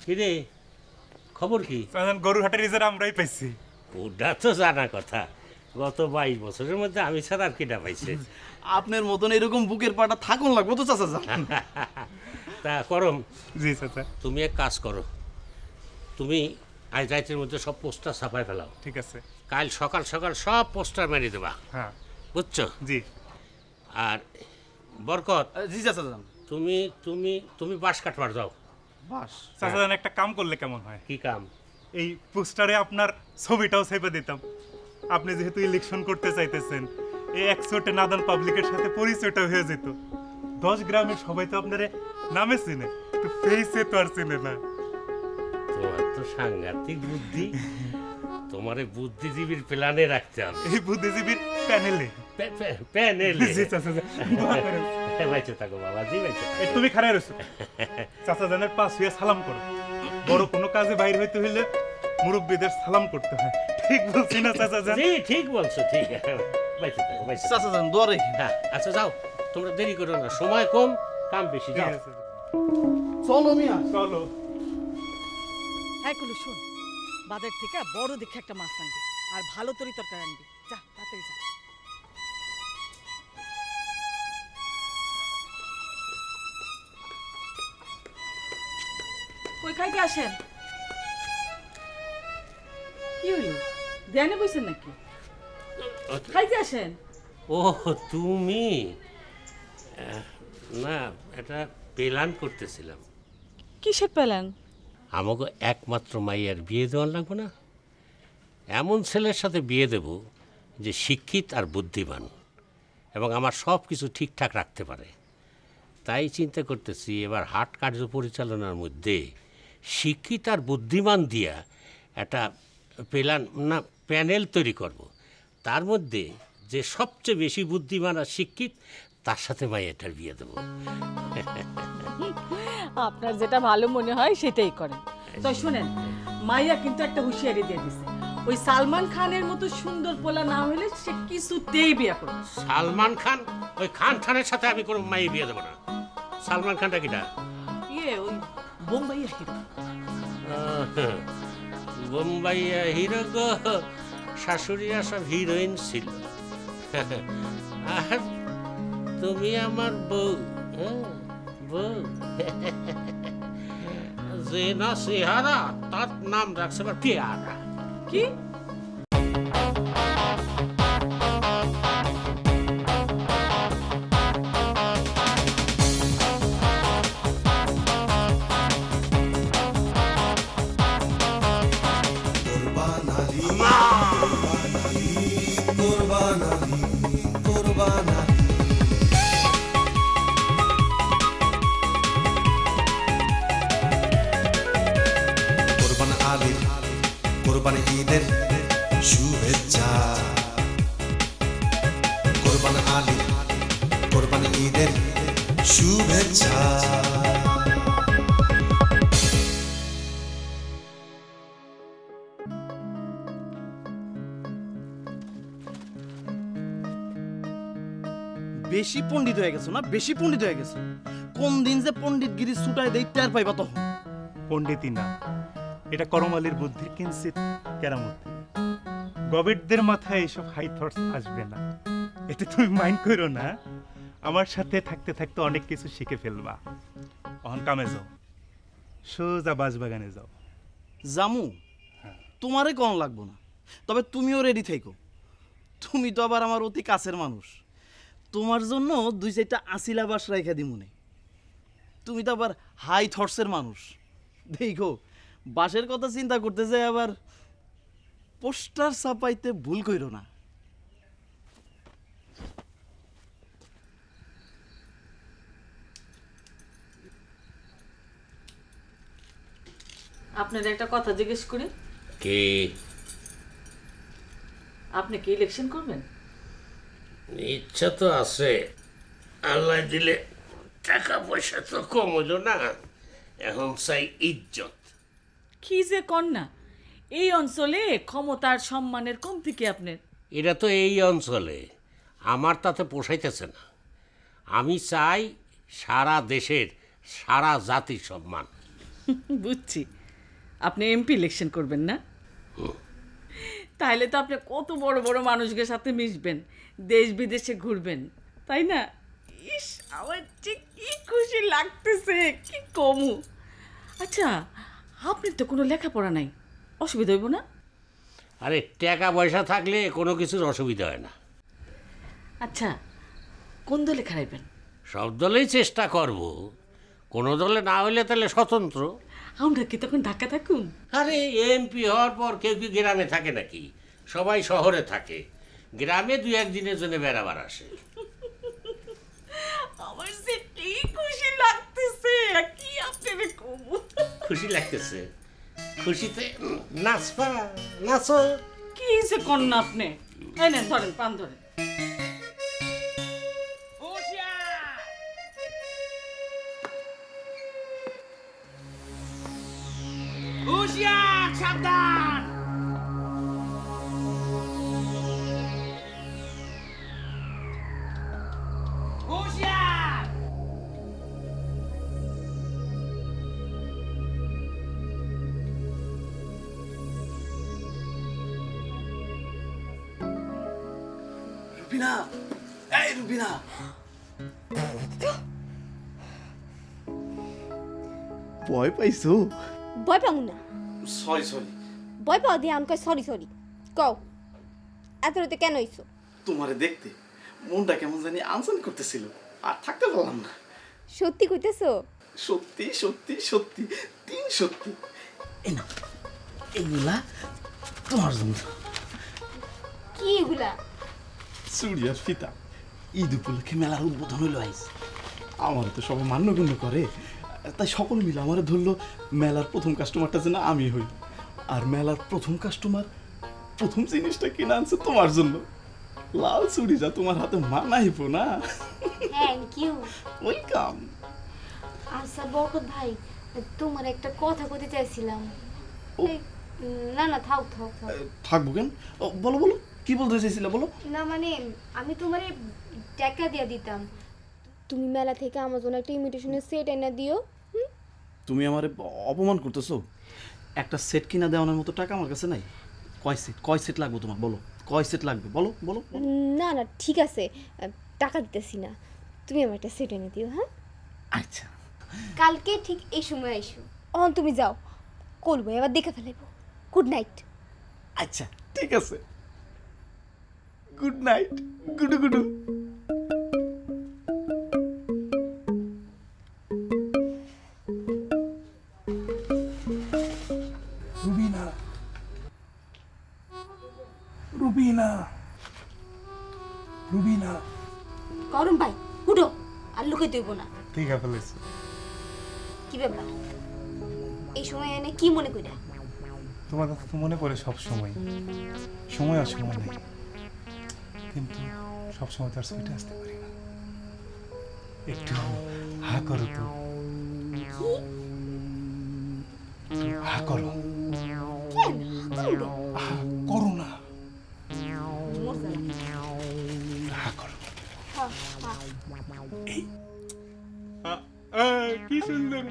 কিরে খবর কি? গরুর হাটের রিজার্ভ আমরাই পাইছি। ওটা তো জানা কথা, গত 22 বছরের মধ্যে আমি ছাড়া আর কিটা পাইছে। আপনার মতন এরকম বুকের পাটা থাকুন লাগবো তো চাচা যান। তা করম। জি চাচা। তুমি এক কাজ করো, তুমি আজ রাতের মধ্যে সব পোস্টার ছাপাই ফেলাও। ঠিক আছে। কাল সকাল সকাল সব পোস্টার মেরে দেবা। হ্যাঁ বুঝছো? জি। আর বরকত। জি চাচা যান। তুমি তুমি তুমি বাঁশ কাটবার যাও। বাস চাচা জান একটা কাম করলে কেমন হয়? কি কাম? এই পোস্টারে আপনার ছবিটাও ছেপে দিতাম। আপনি যেহেতু ইলেকশন করতে চাইতেছেন, এই 100টা নাদান পাবলিকের সাথে পরিচয়টা হয়ে যেত। 10 গ্রামের সবাই তো আপনারে নামে চিনে, তো ফেসে তো আর চিনে না। তোমার তো সাংঘাতিক বুদ্ধি, তোমার বুদ্ধিজীবীর প্ল্যানে রাখতে হবে। এই বুদ্ধিজীবীর প্যানেলে। প্যানেলে? জি চাচা যান। বাইচে থাকো বাবা, জি বাইচে থাকো। তুমি খারাপ রয়েছো। চাচা জানের পাশ হয়ে সালাম করো। বড় কোনো কাজে বাইরে হইতে হইলে মুরব্বীদের সালাম করতে হয়। ঠিক বলছি না চাচা জান? জি ঠিক বলছো, ঠিক আছে। বাইচে থাকো, বাইচে চাচা যান দোয়া রেখে। হ্যাঁ আচ্ছা যাও, তোমরা দেরি করো না, সময় কম কাম বেশি। যাও চলো মিয়া চলো। হ্যাঁ কুলু শোন, বাজার থেকে বড় দেখে একটা মাছ আনবি আর ভালো তরকারি আনবি। যা তাড়াতাড়ি যা। কই খাইতে আসেন? কি হইল, ধ্যানে বইছেন নাকি? খাইতে আসেন। ও তুমি? না, এটা প্ল্যান করতেছিলাম। কিসের প্ল্যান? আমাকে একমাত্র মাইয়ার বিয়ে দেওয়ার লাগবে না, এমন ছেলের সাথে বিয়ে দেব যে শিক্ষিত আর বুদ্ধিমান এবং আমার সব কিছু ঠিকঠাক রাখতে পারে। তাই চিন্তা করতেছি এবার হাট কার্য পরিচালনার মধ্যে শিক্ষিত আর বুদ্ধিমান দিয়া একটা প্যানেল তৈরি করব। তার মধ্যে যে সবচেয়ে বেশি বুদ্ধিমান আর শিক্ষিত তার সাথে মাইয়াটার বিয়ে দেব। আপনার যেটা ভালো মনে হয় সেটাই করেন। তো শুনেন, মাইয়া কিন্তু একটা হুঁশিয়ারি দিয়ে দিছে, ওই সালমান খানের মতো সুন্দর পোলা না হলে সে কিছুতেই বিয়ে করবে। সালমান খান? ওই খান খানের সাথে আমি কোনো মাইয়া বিয়ে দেবো না। সালমান খানটা কিটা? ওই বোম্বাইয়া হিরো। বোম্বাইয়া হিরো গো, শাশুড়িরা সব হিরোইন ছিল। আর তুমি আমার বউ, বউ যে না চেহারা তার নাম রাখছে আবার পেয়ারা। কি? কোরবান ঈদের শুভেচ্ছা, কোরবান আলী কোরবান ঈদের শুভেচ্ছা। বেশি পণ্ডিত হয়ে গেছো না, বেশি পণ্ডিত হয়ে গেছো। কোন দিন যে পণ্ডিতগিরি ছুটায় দেই টের পাইবা তখন। পণ্ডিতই না, এটা করমালির বুদ্ধির কিঞ্চিত কেরামত। গবেটদের মাথায় এইসব হাই থটস আসবে না, এটা তুমি মাইন্ড করো না। আমার সাথে থাকতে থাকতে অনেক কিছু শিখে ফেলবা। অহন কামে যাও, সোজা বাঁশবাগানে যাও। জামু তোমারে কোন লাগবো না, তবে তুমিও রেডি থেকো। তুমি তো আবার আমার অতি কাছের মানুষ, তোমার জন্য 2-4টা আসিলা বাস রাইখা দিমুনে। তুমি তো আবার হাই থটসের মানুষ, দেখো বাসের কথা চিন্তা করতে যাই আবার পোস্টার ছাপাইতে ভুল কইরো না। আপনার একটা কথা জিজ্ঞেস করি। কে? আপনি কি ইলেকশন করবেন? ইচ্ছা তো আছে, আল্লাহ দিলে টাকা পয়সা তো কম হলো না, এখন চাই ইজ্জত। কি যে কন্যা, এই অঞ্চলে ক্ষমতার সম্মানের কমতি কি আপনার? এটা তো এই অঞ্চলে, আমার তাতে পোষাইতেছে না। আমি চাই সারা দেশের সারা জাতির সম্মান। বুঝছি, আপনি এমপি ইলেকশন করবেন না? তাহলে তো আপনি কত বড় বড় মানুষদের সাথে মিশবেন, দেশ বিদেশে ঘুরবেন, তাই না? ইস, আমার যে কি খুশি লাগতেছে, কি কমু। আচ্ছা, আপনার তো কোনো লেখাপড়া নাই, অসুবিধা হইব না? আরে টাকা পয়সা থাকলে কোনো কিছুর অসুবিধা হয় না। আচ্ছা, কোন দলে খারাইবেন? সব দলেই চেষ্টা করব, কোনো দলে না হইলে তাহলে স্বতন্ত্র। আমরা কি তখন ঢাকা থাকুন? আরে এমপি হওয়ার পর কেউ কি গ্রামে থাকে নাকি? সবাই শহরে থাকে, গ্রামে 2-1 দিনের জন্য বেড়াবার আসে। আমার যে কি খুশি লাগতেছে, কি আপনারে কমু। খুশি লাগতেছে? খুশিতে নাচবা, নাচো। কি যে কন্যা আপনি, এই নেন ধরেন, পান ধরেন। সাবধান! রুবিনা, এই রুবিনা! ভয় পাইছো? ভয় পাবো না। Sorry sorry. ভয় পাও দিয়ে আমি কই সরি সরি কও। এত রাতে কেন হইছো? তোমারে দেখতে মনটা কেমন জানি আনসান করতেছিল, আর থাকতে পারলাম না। সত্যি কইতেছো? সত্যি সত্যি সত্যি, 3 সত্যি। এই না, এগুলা তোমার জন্য। কি এগুলা? চুড়ি আর ফিতা। ঈদ উপলক্ষে মেলার উদ্বোধন হইলো আইস। আমার তো সবাই মান্যগণ্য করে, তাই সকলে মিলে আমার ধরলো মেলার প্রথম কাস্টমারটা যেন আমি হই। আর মেলার প্রথম কাস্টমার প্রথম জিনিসটা কিনে আনছে তোমার জন্য। লাল চুড়ি যা তোমার হাতে মানাইব না। Thank you. ওয়েলকাম। আচ্ছা বরকত ভাই, তোমার একটা কথা কইতে চাইছিলাম। না না, থাক থাক থাক। থাকবো কেন? বলো বলো, কি বলতে চাইছিলে বলো। না মানে আমি তোমারে টাকা দিয়ে দিতাম, তুমি মেলা থেকে আমার জন্য একটা ইমিটেশনের সেট এনে দিও। তুমি আমারে অপমান করতেছো? একটা সেট কিনা দেওয়ার মতো টাকা আমার কাছে নাই। কয় সেট লাগবে তোমার বলো, কয় সেট লাগবে বলো বলো। না না ঠিক আছে, টাকা দিতেছি না, তুমি আমার একটা সেট এনে দিও। হ্যাঁ আচ্ছা, কালকে ঠিক এই সময় আইসো। তুমি যাও, করবো এবার দেখে ফেলাইব। Good night. আচ্ছা ঠিক আছে, গুড নাইট। গুডু গুডু। রুবিনা, রুবিনা, রুবিনা। করুন ভাই উঠো, আর লুকে দেব না। ঠিক আছে ফেলেছি। কি ব্যাপার এই সময় এনে কি মনে কইরা? তোমার কথা তো মনে পড়ে সব সময়, সময় আর সময় নেই, কিন্তু সব সময় তো আর সুইটে আসতে পারি না। একটু হা করো তো, হা করো। কেন হা করো না, মজা লাগে। হা করো। হ্যাঁ হ্যাঁ। কি সুন্দর।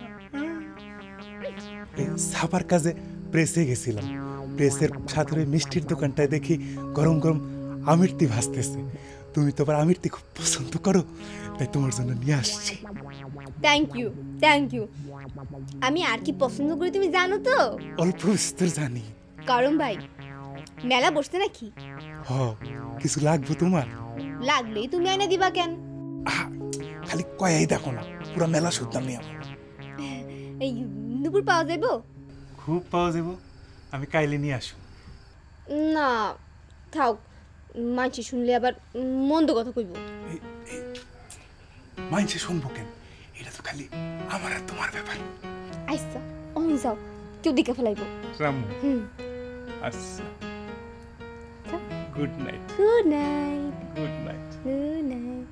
ছাপার কাজে প্রেসে গেছিলাম, প্রেসের সাথে মিষ্টির দোকানটায় দেখি গরম গরম আমিরতি ভাজতেছে। তুমি তো আবার আমিরতি খুব পছন্দ করো, তাই তোমার জন্য নিয়ে আসছি। Thank you thank you. আমি আর কি পছন্দ করি তুমি জানো তো? অল্প বিস্তর জানি। কারণ ভাই মেলা বসতে নাকি? হ, কিছু লাগবে তোমার? লাগলেই তুমি এনে দিবা কেন? খালি কয়াই দেখো না, পুরো মেলা শুদ্ধা নেই আমার। এই দুপুর পাওয়া যাইব? খুব পাওয়া যাব, আমি কাইলে নিয়ে আসো। না থাক, মানছি শুনলে আবার মন্দ কথা কইব। মাইনছে শুনবো কেন, এটা তো খালি আমার আর তোমার ব্যাপার। আচ্ছা অন যাও, কেউ দেখে ফেলাইব। রামু, হুম আচ্ছা, good night. Good night. Good night. Good night.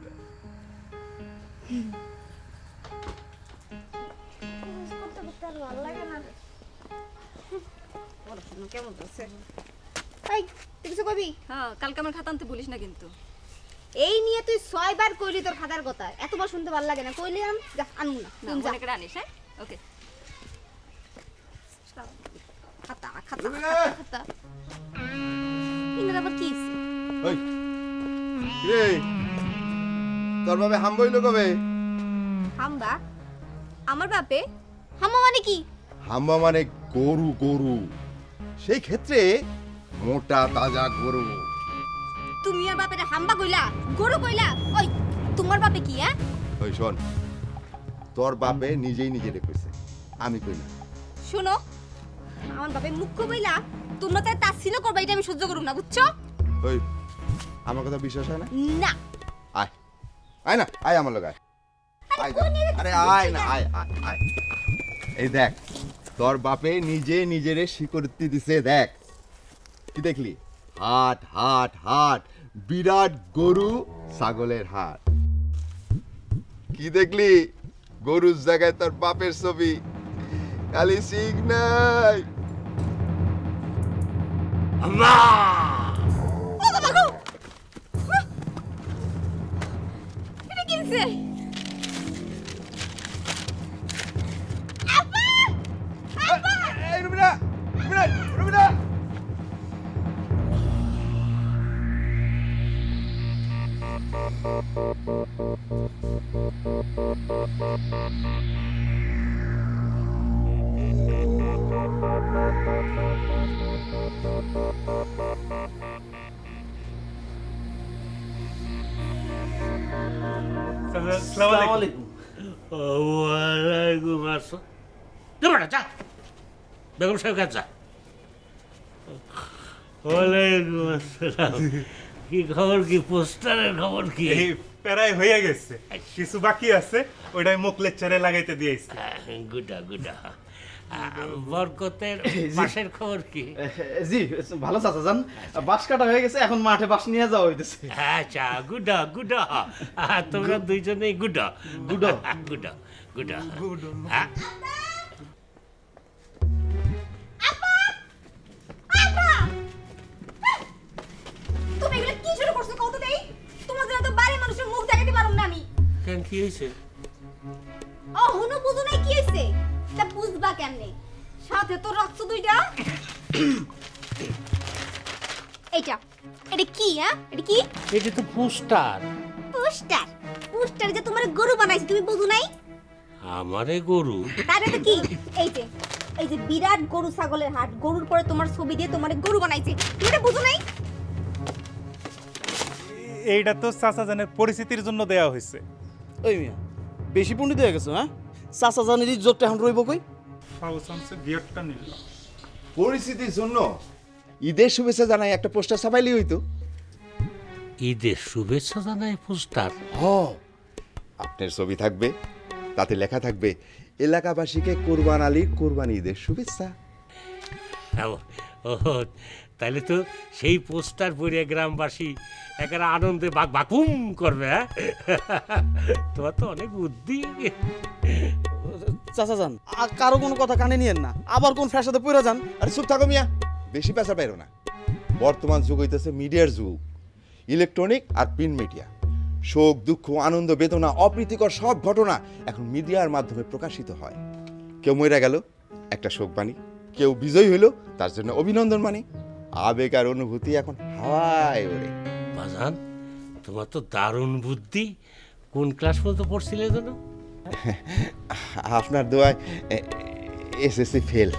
হ্যাঁ, কালকে আমার খাতা আনতে বলিস না কিন্তু। এই নিয়ে তুই 6 বার কইলি তোর খাতার কথা, এতবার শুনতে ভালো লাগে না। কইলি আনু না, না, তুই যা। মনে করে আনিস। হ্যাঁ, ওকে। খাতা খাতা খাতা ইনার আবার কি হইছে? ওই রে তোর বাপে হাম্বইলো কবে? হাম্বা? আমার বাপে? হাম্বা মানে কি? হাম্বা মানে গরু গরু, সেই ক্ষেত্রে মোটা তাজা গরু। তুমি আর বাপের হাম্বা কইলা, গরু কইলা? ওই তোমার বাপে কি? হ্যাঁ ওই শোন, তোর বাপে নিজেই নিজেরে কইছে, আমি কই না। শোনো, আমার বাপে মুখ কইলা তোমরা তাই তাসিনো করবা, এটা আমি সহ্য করব না, বুঝছো? ওই আমার কথা বিশ্বাস হয় না? না। আয় আয় না, আয় আমার লগে আয়। আরে আয় না, আয় আয় আয়। এই দেখ, তোর বাপে নিজে নিজেরে স্বীকৃতি দিছে। দেখ কি দেখলি? হাট হাট হাট, বিরাট গরু ছাগলের হাট। কি দেখলি? গরুর জায়গায় তোর বাপের ছবি, খালি শিখ নাই। এটা কি হইছে? এই রুবিনা, রুবিনা, রুবিনা। আসসালামু আলাইকুম। ওয়ালাইকুম আসসালাম। যা বেগম সাহেব কাছে যা। ওয়ালাইকুম আসসালাম। কি খবর? কি পোস্টারের খবর কি? এই প্যারাই হয়ে গেছে, কিছু বাকি আছে, ওইটাই মুখ লেকচারে লাগাইতে দিয়েছি। গুডা গুডা। বরকতের পাশের খবর কি? জি ভালো চাচা যান, বাঁশ কাটা হয়ে গেছে, এখন মাঠে বাঁশ নিয়ে যাওয়া হইতেছে। আচ্ছা গুডা গুডা, তোমরা দুইজনেই গুডা গুডা গুডা গুডা গুডা। তুমি এগুলো কি শুরু করছো কত দেই? তোমাদের তো বাড়ি মানুষের মুখ দেখাতে পারুম না আমি। কেন কি হইছে? ও হুনো বুঝু নাই কি হইছে? তা বুঝবা কেমনে? সাথে তো রাখছো দুইটা। এইটা এটা কি? হ্যাঁ এটা কি? এটা তো পোস্টার। পোস্টার? পোস্টার যে তোমার গরু বানাইছে তুমি বুঝু নাই? আমারে গরু? তাহলে তো কি? এই যে বিরাট গরু ছাগলের হাট, গরুর পরে তোমার ছবি দিয়ে তোমার গরু বানাইছে, তুমি এটা বুঝু নাই? এইটা তো চাচা জানের পরিস্থিতির জন্য দেয়া হয়েছে। ওই মিয়া বেশি পণ্ডিত হয়ে গেছো। হ্যাঁ চাচা জানের ইজ্জতটা এখন রইব কই? গিয়ারটা নিল পরিস্থিতির জন্য ঈদের শুভেচ্ছা জানাই একটা পোস্টার ছাপাইলি হইতো। ঈদের শুভেচ্ছা জানাই পোস্টার? হ, আপনার ছবি থাকবে, তাতে লেখা থাকবে এলাকাবাসীকে কোরবান আলীর কোরবানি ঈদের শুভেচ্ছা। ও তাহলে তো সেই পোস্টার পড়ে গ্রামবাসী একেবারে আনন্দে বাকুম করবে। হ্যাঁ তোমার তো অনেক বুদ্ধি। চাচা যান কারো কোনো কথা কানে নিয়েন না, আবার কোন ফ্যাসাদে পড়ে যান। আরে চুপ থাকো মিয়া, বেশি পেশা পাইরো না। বর্তমান যুগ হইতেছে মিডিয়ার যুগ, ইলেকট্রনিক আর প্রিন্ট মিডিয়া। শোক দুঃখ আনন্দ বেদনা অপ্রীতিকর সব ঘটনা এখন মিডিয়ার মাধ্যমে প্রকাশিত হয়। কেউ মরে গেল একটা শোকবাণী, কেউ বিজয়ী হইল তার জন্য অভিনন্দন বাণী। আবেগ আর অনুভূতি এখন হাওয়ায় ওড়ে। বাজান তোমার তো দারুণ বুদ্ধি। কোন ক্লাস পর্যন্ত পড়ছিলে জানো? আপনার দোয়ায় এসএসসি ফেল।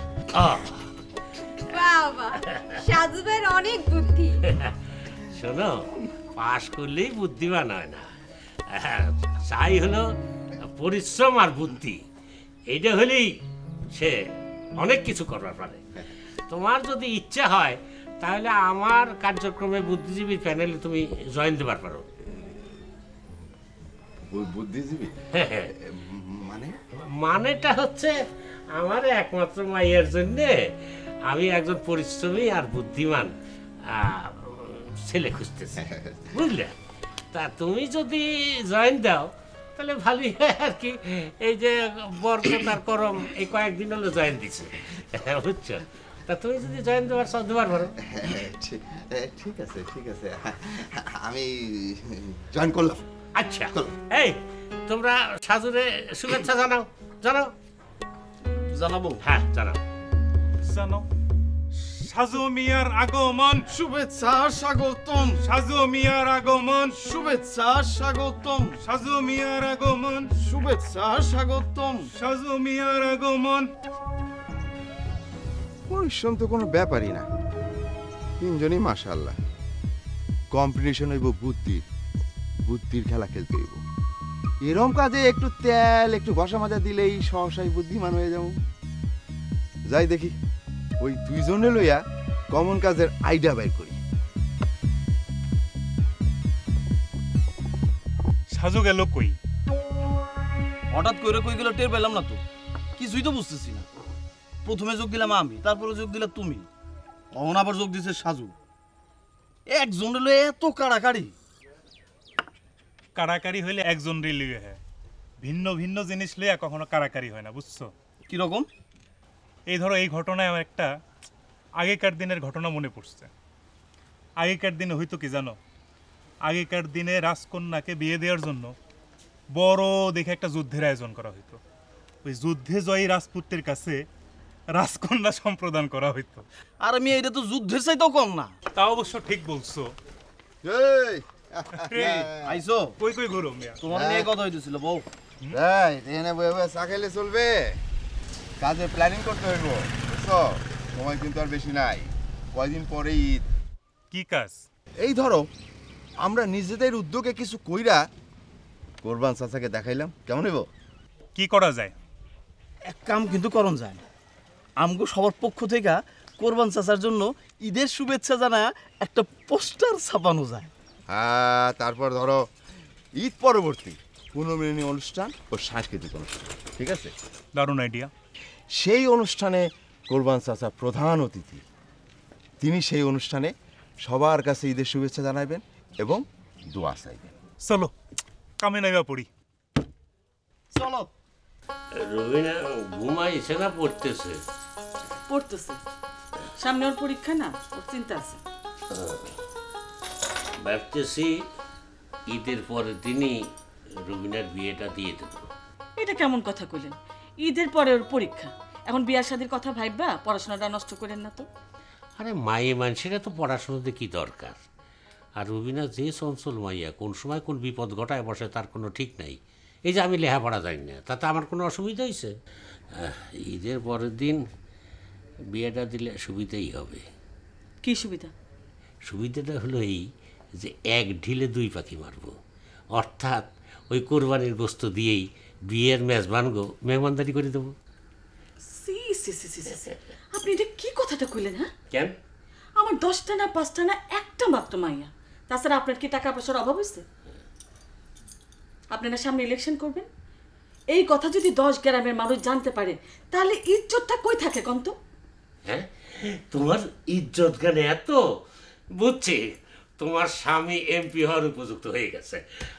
বাবা সাজুবের অনেক বুদ্ধি। শোনো, পাশ করলেই বুদ্ধিমান হয় না, চাই হলো পরিশ্রম আর বুদ্ধি। এইটা হলেই সে অনেক কিছু করবার পারে। তোমার যদি ইচ্ছা হয় তাহলে আমার কার্যক্রমে বুদ্ধিজীবী প্যানেলে তুমি জয়েন দেবার পারো। বুদ্ধিজীবী মানে? মানেটা হচ্ছে আমার একমাত্র মাইয়ের জন্যে আমি একজন পরিশ্রমী আর বুদ্ধিমান ছেলে খুঁজতেছি, বুঝলে? তা তুমি যদি জয়েন দাও তাহলে ভালোই হয় আর কি। এই যে বরকত আর করম এই কয়েকদিন হলো জয়েন দিছে, বুঝছো? তা তুমি যদি জয়েন দেওয়ার চাও দেবার পারো। ঠিক আছে ঠিক আছে, আমি জয়েন করলাম। আচ্ছা এই তোমরা সাজুরে শুভেচ্ছা জানাও। জানাও? জানাবো। হ্যাঁ জানাও। জানো সাজু মিয়ার আগমন, শুভেচ্ছা স্বাগতম, সাজু মিয়ার আগমন, শুভেচ্ছা স্বাগতম, সাজু মিয়ার আগমন, শুভেচ্ছা স্বাগতম। সাজু মিয়ার আগমন। পরিশ্রম তো কোনো ব্যাপারই না, তিনজনই মাশাআল্লাহ। কম্পিটিশন হইব বুদ্ধির, বুদ্ধির খেলা খেলতে হইব। এরম কাজে একটু তেল একটু ঘষা মাজা দিলেই সহসাই বুদ্ধিমান হয়ে যাব। যাই দেখি ওই দুইজনে লইয়া কমন কাজের আইডিয়া বাইর করি। সাজু গেল কই? হঠাৎ করে কই গেল টের পেলাম না তো, কিছুই তো বুঝতেছি না। প্রথমে যোগ দিলাম আমি, তারপরে যোগ দিলাম তুমি, অহন আবার যোগ দিছে সাজু। একজন লয়ে এত কাড়াকাড়ি। কারাকারি হইলে একজন রিলিয়ে হয়, ভিন্ন ভিন্ন জিনিস লইয়া কখনো কারাকারি হয় না, বুঝছো? কিরকম? এই ধরো এই ঘটনায় আমার একটা আগেকার দিনের ঘটনা মনে পড়ছে। আগেকার দিনে হয়তো কি জানো, আগেকার দিনে রাজকন্যাকে বিয়ে দেওয়ার জন্য বড় দেখে একটা যুদ্ধের আয়োজন করা হইতো। ওই যুদ্ধে জয়ী রাজপুত্রের কাছে রাজকন্যা সম্প্রদান করা হইতো। আর আমি এটা তো যুদ্ধের চাইতেও কম না। তা অবশ্য ঠিক বলছো। আইসো কই কই ঘুরো মিয়া? তোমার নিয়ে কথা হইতেছিল বউ। এখানে বয়ে বয়ে চা খাইলে চলবে? কাজে প্ল্যানিং করতে হইব, বুঝছো? সময় কিন্তু আর বেশি নাই, কয়দিন পরে ঈদ। কি কাজ? এই ধরো আমরা নিজেদের উদ্যোগে কিছু কইরা কোরবান চাচাকে দেখাইলাম, কেমন হইব? কি করা যায়? এক কাম কিন্তু করণ যায় না, আমগো সবার পক্ষ থেকে কোরবান চাচার জন্য ঈদের শুভেচ্ছা জানা একটা পোস্টার ছাপানো যায়। হ্যাঁ, তারপর ধরো ঈদ পরবর্তী পুনর্মিলনী অনুষ্ঠান ও সাংস্কৃতিক অনুষ্ঠান, ঠিক আছে? দারুণ আইডিয়া। সেই অনুষ্ঠানে কোরবান চাচা প্রধান অতিথি, তিনি সেই অনুষ্ঠানে সবার কাছে ঈদের শুভেচ্ছা জানাবেন এবং দোয়া চাইবেন। চলো কামে নাইবা পড়ি। চলো। রবিনা ঘুমাইছে না পড়তেছে? পড়তেছে, সামনে ওর পরীক্ষা না, ওর চিন্তা আছে। ভাবতেছি ঈদের পরের দিনই রবিনার বিয়েটা দিয়ে দেবো। এটা কেমন কথা কইলেন? ঈদের পরে ওর পরীক্ষা, এখন বিয়ার শাদীর কথা ভাববা পড়াশোনাটা নষ্ট করেন না তো। আরে মায়ে মানুষেরা তো পড়াশোনাতে কি দরকার? আর রবিনা যে চঞ্চল মাইয়া, কোন সময় কোন বিপদ ঘটায় বসে তার কোনো ঠিক নাই। এই যে আমি লেখাপড়া জানি না, তাতে আমার কোনো অসুবিধা হয়েছে? ঈদের পরের দিন বিয়েটা দিলে সুবিধাই হবে। কি সুবিধা? সুবিধাটা হলো এই যে এক ঢিলে দুই পাখি মারব, অর্থাৎ ওই কোরবানির গোস্ত দিয়েই বিয়ের মেহমানদারি করে দেবো। আপনি এটা কি কথাটা কইলেন? হ্যাঁ কেন? আমার 10টা না 5টা না একটা মাত্র মাইয়া, তাছাড়া আপনার কি টাকা পয়সার অভাব হয়েছে? আপনারা সামনে ইলেকশন করবেন, এই কথা যদি 10 গ্রামের মানুষ জানতে পারে তাহলে ইজ্জতটা কই থাকে কন্ত? হ্যাঁ, তোমার ইজ্জত গানে এত বুঝছি, তোমার স্বামী এমপি হওয়ার উপযুক্ত হয়ে গেছে।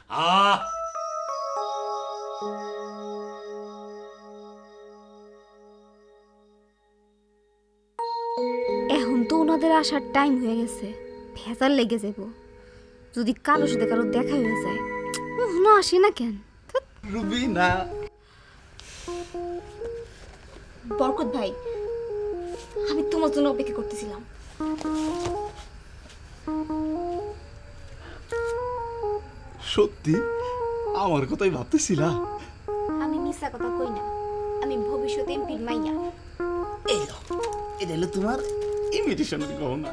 এখন তো ওনাদের আসার টাইম হয়ে গেছে, ভেজাল লেগে যাব যদি কারোর সাথে কারো দেখা হয়ে যায়। না আসে না কেন? রুবিনা। বরকত ভাই, আমি তোমার জন্য অপেক্ষা করতেছিলাম। সত্যি আমার কথাই ভাবতেছিলা? আমি মিথ্যা কথা কই না, আমি ভবিষ্যৎ এমপির মাইয়া। এটা হলো তোমার ইনভিটেশনের গহনা।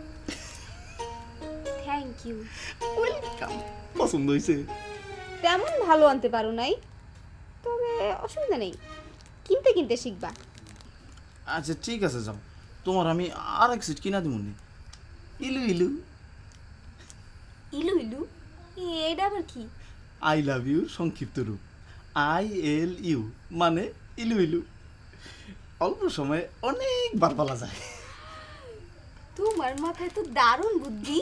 Thank you. ওয়েলকাম। পছন্দ হয়েছে? তেমন ভালো আনতে পারো নাই, তবে অসুবিধা নেই, কিনতে কিনতে শিখবা। আচ্ছা ঠিক আছে, যাও, তোমার আমি আর এক সিট কিনা দিমুনি। ইলু ইলু। ইলু ইলু এটা আবার কি? আই লাভ ইউ সংক্ষিপ্ত রূপ, ILU মানে ইলু ইলু। অল্প সময়ে অনেকবার বলা যায়। তোমার মাথায় তো দারুণ বুদ্ধি।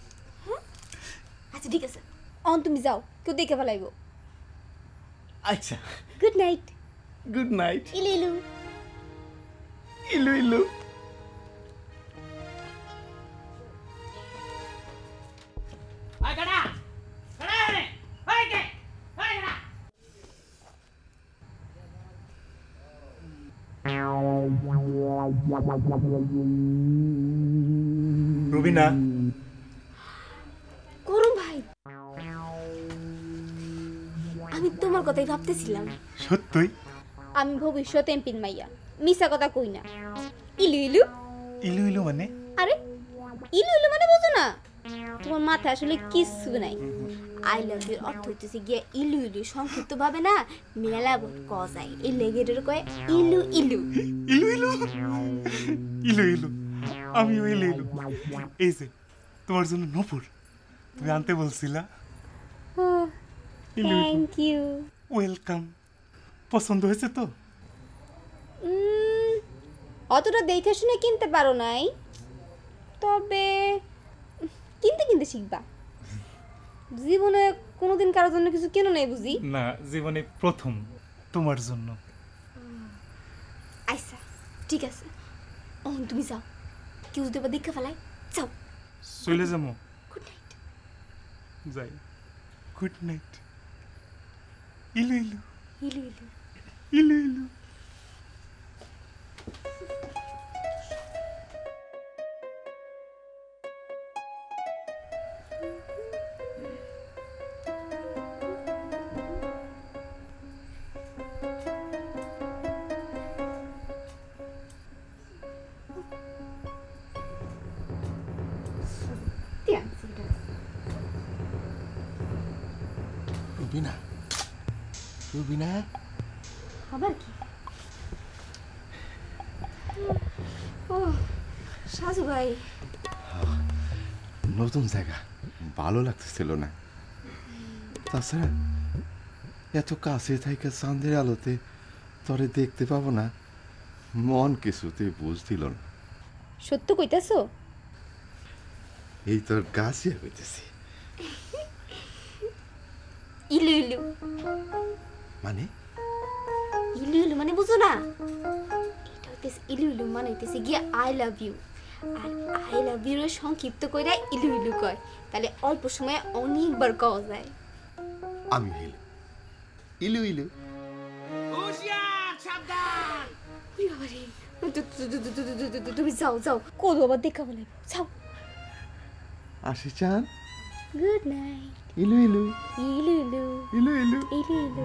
আচ্ছা ঠিক আছে, অন তুমি যাও, কেউ দেখে ফেলাইব। আচ্ছা, গুড নাইট। Good night. ইলু ইলু। ইলু ইলু। রুবিনা করুন ভাই, আমি তোমার কথাই ভাবতেছিলাম। সত্যই? আমি ভবিষ্যৎ এমপির মাইয়া, মিছা কথা কই না। ইলু ইলু ইলু ইলু মানে? আরে ইলু ইলু মানে বোঝো না? তোমার মাথায় আসলে কিচ্ছু নাই। আই লাভ ইউ অর্থ হইতেছে গিয়া ইলু ইলু, সংক্ষিপ্ত ভাবে না মেলা কওয়া যায়। এই লেগের কয় ইলু ইলু। ইলু ইলু ইলু ইলু, আমিও ইলু ইলু। এই যে তোমার জন্য নূপুর তুমি আনতে বলছিলা। Thank you. ওয়েলকাম। পছন্দ হয়েছে তো? অতটা দেখে শুনে কিনতে পারো নাই, তবে কিনতে কিনতে শিখবা। জীবনে কোনোদিন কারোর জন্য কিছু কেন নাই বুঝি? না, জীবনে প্রথম তোমার জন্য। আচ্ছা ঠিক আছে, তুমি যাও, কেউ যদি আবার দেখে ফেলাই যাও। চলে যাবো? Good night. যাই। Good night. ইলু ইলু ইলু ইলু ইলু ইলু। রুবিনা, রুবিনা, আবার কি? ও সাজু ভাই, নতুন জায়গা, ভালো লাগতেছিল না। তাছাড়া এত কাছে থেকে চাঁদের আলোতে তরে দেখতে পাবো না, মন কিছুতে বুঝ দিল না। সত্য কইতাছো? এই তোর গাছিয়া হইতেছি। ইলু ইলু মানে? ইলু ইলু মানে বুঝো না? এটা হইতেছে ইলু ইলু মানে হইতেছে গিয়া আই লাভ ইউ। আর আই লাভ ইউ এর সংক্ষিপ্ত কইরা ইলু ইলু কয়, তাহলে অল্প সময়ে অনেকবার কওয়া যায়। আমি হইল ইলু ইলু। তুমি যাও যাও, কত আবার দেখা বলে যাও। আসি চান। Good night. ইলু ইলু ইলু ইলু ইলু ইলু ইলু ইলু।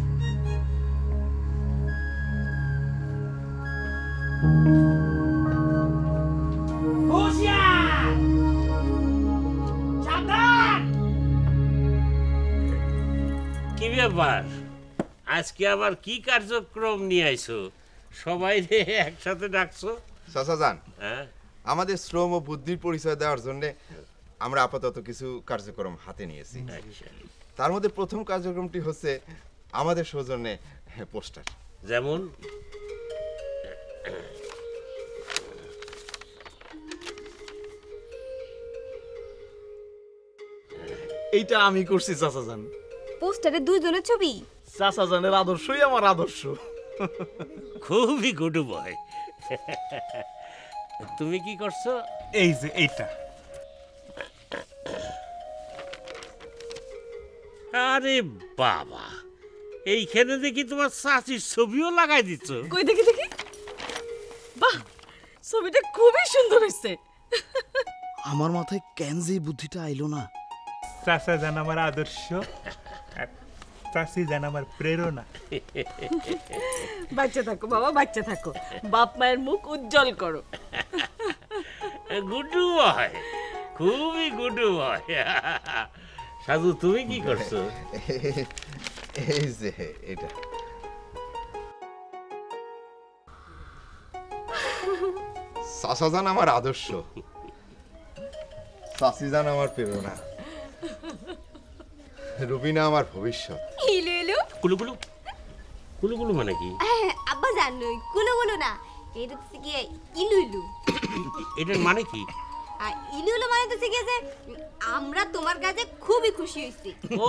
কি ব্যাপার, আজকে আবার কি কার্যক্রম নিয়ে আইছো? সবাই একসাথে ডাকছো? চাচা যান, হ্যাঁ, আমাদের শ্রম ও বুদ্ধির পরিচয় দেওয়ার জন্য আমরা আপাতত কিছু কার্যক্রম হাতে নিয়েছি। আচ্ছা। তার মধ্যে প্রথম কার্যক্রমটি হচ্ছে আমাদের সৌজন্যে পোস্টার। যেমন? এইটা আমি করছি চাচা জান। পোস্টারে দুইজনের ছবি। চাচা জানের আদর্শই আমার আদর্শ। খুবই গুড বয়। তুমি কি করছো? এই যে এইটা। আরে বাবা, এইখানে দেখি তোমার চাচির ছবিও লাগাই দিচ্ছ। কই দেখি দেখি। বাহ, ছবিটা খুবই সুন্দর হয়েছে। আমার মাথায় কেন যে বুদ্ধিটা আইলো না। চাচা জান আমার আদর্শ, আর চাচি জান আমার প্রেরণা। বাচ্চা থাকো বাবা, বাচ্চা থাকো, বাপ মায়ের মুখ উজ্জ্বল করো। গুডু বয়, খুবই গুডু বয়। সাধু তুমি কি করছো? এই যে এটা। চাচা জান আমার আদর্শ, চাচি জান আমার প্রেরণা, রুবিনা আমার ভবিষ্যৎ। ইলু ইলু কুলু কুলু কুলু কুলু মানে কি? আব্বা জানোই, কুলো কুলো না, এটা হচ্ছে কি ইলু ইলু। এটার মানে কি? আর ইলু ইলু মানে হচ্ছে কি যে আমরা তোমার কাছে খুবই খুশি হইছি। ও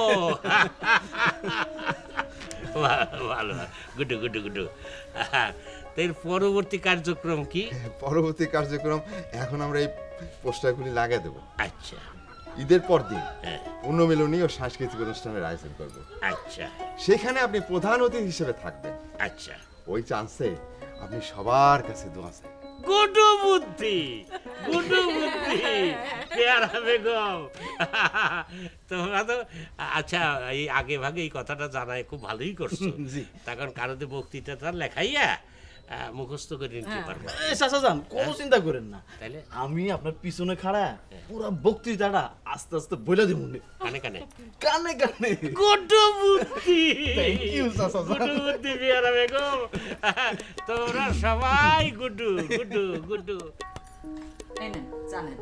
ভালো, গুডু গুডু গুডু। এর পরবর্তী কার্যক্রম কি? পরবর্তী কার্যক্রম এখন আমরা এই পোস্টারগুলি লাগিয়ে দেবো। আচ্ছা। ঈদের পর দিন পুণ্যমিলনী ও সাংস্কৃতিক অনুষ্ঠানের আয়োজন করব। আচ্ছা। সেখানে আপনি প্রধান অতিথি হিসেবে থাকবেন। আচ্ছা। ওই চান্সে আপনি সবার কাছে দোয়া চাই। গুডু বুদ্ধি, গুড্ডু বুদ্ধি পেয়ারা বেগম তোমরা তো আচ্ছা এই আগে ভাগে এই কথাটা জানায় খুব ভালোই করছো তখন কারোতে বক্তৃতাটা লেখাইয়া মুখস্থ করে নিতে পারবো চাচা যান কোনো চিন্তা করেন না তাইলে আমি আপনার পিছনে খাড়া পুরো বক্তৃতাটা আস্তে আস্তে বলে দিব কানে কানে কানে কানে গুড্ডু বুদ্ধি থ্যাংক ইউ চাচা গুড্ডু বুদ্ধি পেয়ারা বেগম তোমরা সবাই গুড্ডু গুড্ডু গুড্ডু এই নেন জানেন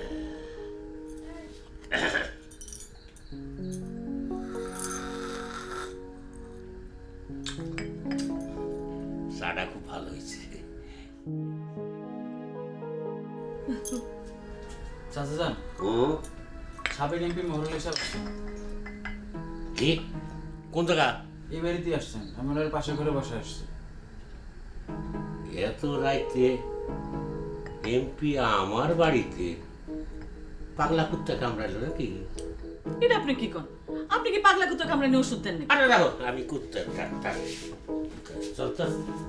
চাটা খুব ভালো হয়েছে চাচা যান সাবেক এমপি মহরুল সাহেব কি কোন জায়গা এই বাড়িতে আসছেন আমার পাশে ঘরে বসে আসছে এত রাইতে এমপি আমার বাড়িতে পাগলা কুত্তা কামড়াইলো নাকি এটা আপনি কি কোন আপনি কি পাগলা কুত্তা কামড়ানি ওষুধ দেন নাকি আরে রাখো আমি কুত্তা ডাক্তার চল তো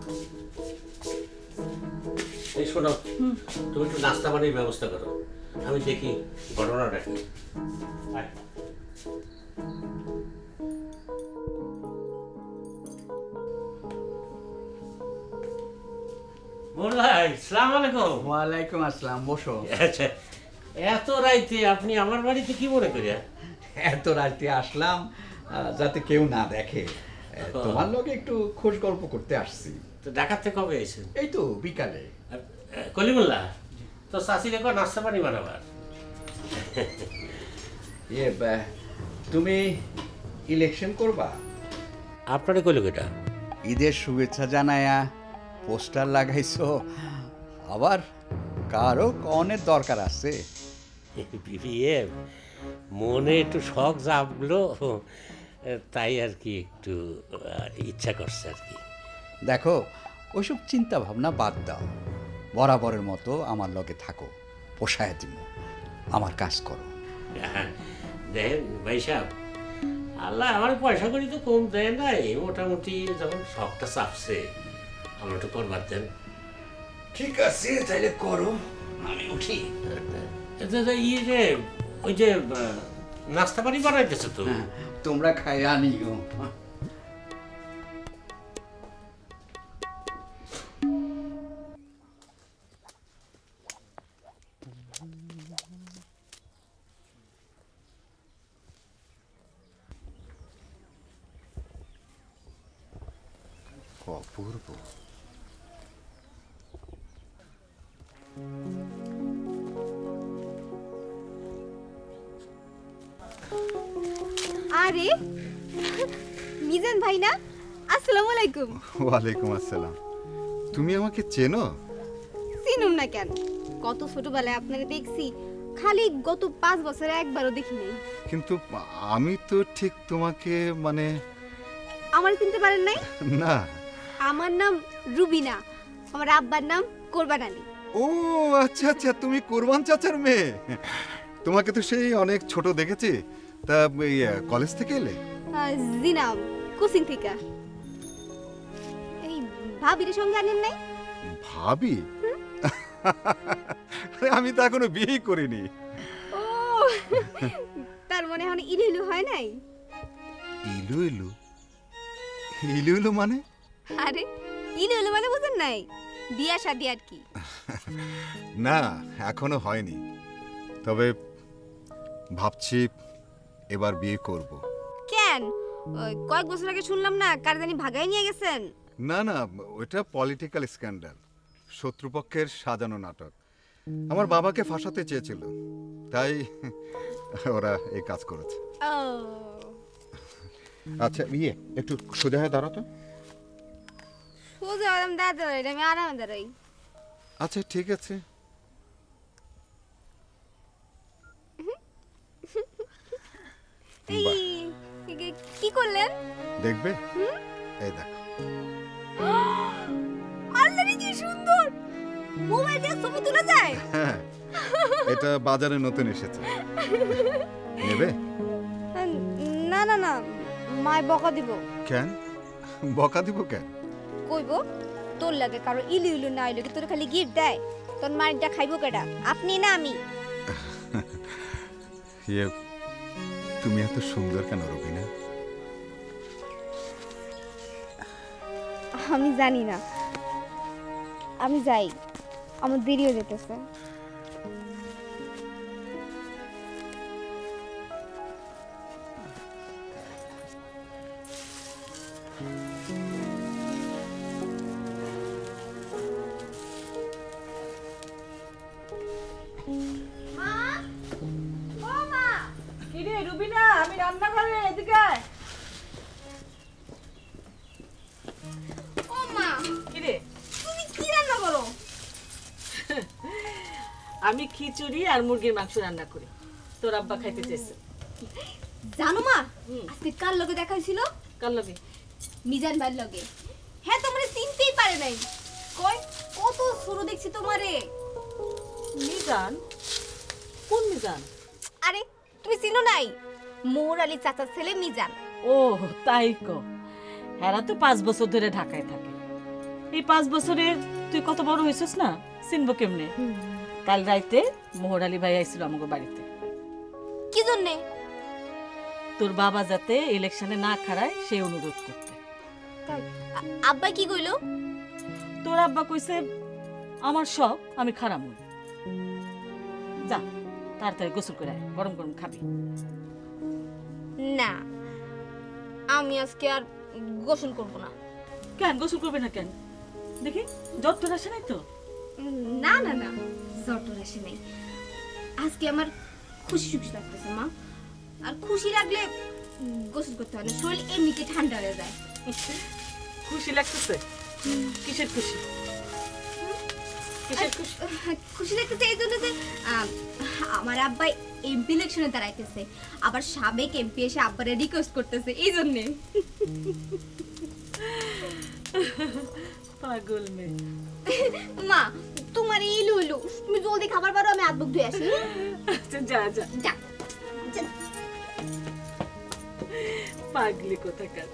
এই শোনো তুমি একটু নাস্তা পানির ব্যবস্থা করো আমি দেখি ঘটনাটা কি ওয়ালাইকুম আসসালাম বসো আচ্ছা এত রাইতে আপনি আমার বাড়িতে কি মনে করিয়া এত রাতে আসলাম যাতে কেউ না দেখে তোমার লগে একটু খোঁজ গল্প করতে আসছি তো ঢাকাতে কবে এসেছেন এই তো বিকালে কলিমুল্লাহ তো চাষি দেখো নাস্তা পানি বানাবার তুমি ইলেকশন করবা আপনারে কইলো কেটা ঈদের শুভেচ্ছা জানায়া পোস্টার লাগাইছো আবার কারো কনের দরকার আছে বিবিএম মনে একটু শখ জাগলো তাই আর কি একটু ইচ্ছা করছে আর কি দেখো ওইসব চিন্তা ভাবনা বাদ দাও বরাবরের মতো আমার লগে থাকো পোষায় দিব আমার কাজ করো দেখেন ভাই সাহেব আল্লাহ আমার পয়সা করি তো কম দেয় নাই মোটামুটি যখন শখটা চাপছে আমার একটু করবার দেন ঠিক আছে তাইলে করো আমি উঠি ইয়ে যে ওই যে নাস্তা পানি বানাইতেছে তো তোমরা খাই আনিও অপূর্ব আরে মিজান ভাই না আসসালামু আলাইকুম ওয়ালাইকুম আসসালাম তুমি আমাকে চেনো চিনুম না কেন কত ছোটবেলায় আপনাকে দেখছি খালি গত 5 বছরে একবারও দেখি নাই কিন্তু আমি তো ঠিক তোমাকে মানে আমার চিনতে পারেন নাই না আমার নাম রুবিনা আমার আব্বার নাম কোরবান আলী ও আচ্ছা আচ্ছা তুমি কোরবান চাচার মেয়ে তোমাকে তো সেই অনেক ছোট দেখেছি তা কলেজ থেকে এলে জি না কোচিং থেকে এই ভাবির সঙ্গে আনেন নাই ভাবি আমি তো এখনো বিয়ে করিনি ও তার মনে হয় ইলু ইলু হয় নাই ইলু ইলু ইলু ইলু মানে আরে ইলু ইলু মানে বুঝেন নাই বিয়া শাদী আর কি না এখনো হয়নি তবে ভাবছি এবার বিয়ে করব কেন কয়েক বছর আগে শুনলাম না কার জানি ভাগাই নিয়ে গেছেন না না ওটা পলিটিক্যাল স্ক্যান্ডাল শত্রুপক্ষের সাজানো নাটক আমার বাবাকে ফাঁসাতে চেয়েছিল তাই ওরা এই কাজ করেছে আচ্ছা একটু সোজা হয়ে দাঁড়াতো সোজা আরাম দাঁড়াই আমি আরামে দাঁড়াই আচ্ছা ঠিক আছে কি করলেন দেখবে এই দেখ আল্লাহ কি সুন্দর মোবাইল দিয়ে ছবি তোলা যায় এটা বাজারে নতুন এসেছে নেবে না না না মাই বকা দিব কেন বকা দিব কেন কইব তোর লাগে কারো ইলু ইলু না ইলু তোর খালি গিফট দেয় তোর মারটা খাইবো কেডা, আপনি না আমি? তুমি এত সুন্দর কেন রবিনা? আমি জানি না, আমি যাই, আমার দেরিও যেতেছে। কিরে রুবিনা, আমি রান্না করে এদিকে আয়। ও মা, কিরে তুমি কি রান্না করো? আমি খিচুড়ি আর মুরগির মাংস রান্না করি, তোর আব্বা খাইতে চাইছে। জানো মা, আজকে কার লগে দেখা হয়েছিল? কার লগে? মিজান ভাইয়ের লগে। হ্যাঁ, তোমরা চিনতেই পারে নাই। কই কত ছোট দেখছি তোমারে। মিজান? কোন মিজান? আরে তুমি চিনো নাই? মোর আলী চাচার ছেলে মিজান। ও তাই কো। হেরা তো 5 বছর ধরে ঢাকায় থাকে। এই 5 বছরে তুই কত বড় হইছিস না, চিনবো কেমনে? কাল রাইতে মোহর আলী ভাই আইছিল আমাদের বাড়িতে। কি জন্যে? তোর বাবা যাতে ইলেকশনে না খাড়ায় সেই অনুরোধ করতে। আব্বা কি কইলো? তোর আব্বা কইছে আমার শখ আমি খারামু। যা তাড়াতাড়ি গোসল করে আয়, গরম গরম খাবি। না, আমি আজকে আর গোসল করব না। কেন গোসল করবে না কেন? দেখি জ্বর তোর আসে নাই তো? না না না, জ্বর তোর আসে নাই। আজকে আমার খুশি খুশি লাগতেছে মা, আর খুশি লাগলে গোসল করতে হয় না, শরীর এমনিতে ঠান্ডা হয়ে যায়। খুশি লাগতেছে? কিসের খুশি? কিসের খুশি? খুশি লাগতেছে এই জন্য যে আমার আব্বাই এমপি ইলেকশনে দাঁড়াইতেছে, আবার সাবেক এমপি এসে আব্বারে রিকোয়েস্ট করতেছে, এই জন্যে। পাগল মেয়ে। মা তোমার ইলু ইলু, তুমি জলদি খাবার পারো, আমি হাত মুখ ধুয়ে আসি। আচ্ছা যা যা যা। পাগলি কোথাকার।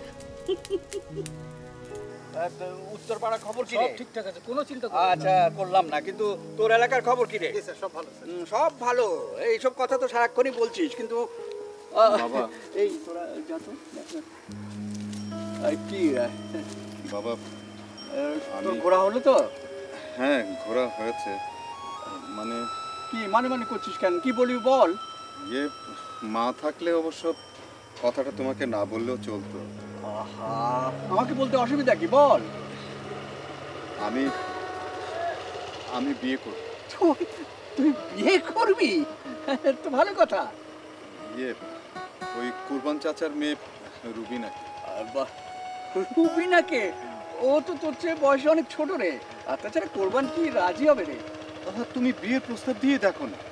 উত্তরপাড়া খবর কি রে? সব ঠিকঠাক আছে, কোনো চিন্তা করো আচ্ছা করলাম না, কিন্তু তোর এলাকার খবর কি রে? সব ভালো স্যার। সব ভালো। এইসব কথা তো সারাক্ষণই বলছিস, কিন্তু বাবা এই তোরা যা তো কি বাবা তোর ঘোরা হলো তো? হ্যাঁ ঘোরা হয়েছে। মানে কি মানে মানে করছিস কেন? কি বলবি বল। ইয়ে মা থাকলে অবশ্য কথাটা তোমাকে না বললেও চলতো। আহা, আমাকে বলতে অসুবিধা কি বল? আমি আমি বিয়ে করব। তুই বিয়ে করবি? তো ভালো কথা। ইয়ে ওই কুরবান চাচার মেয়ে রুবিনাকে। বাহ, রুবিনাকে? ও তো তোর চেয়ে বয়সে অনেক ছোট রে, আর তাছাড়া কোরবান কি রাজি হবে রে? তুমি বিয়ের প্রস্তাব দিয়ে দেখো না।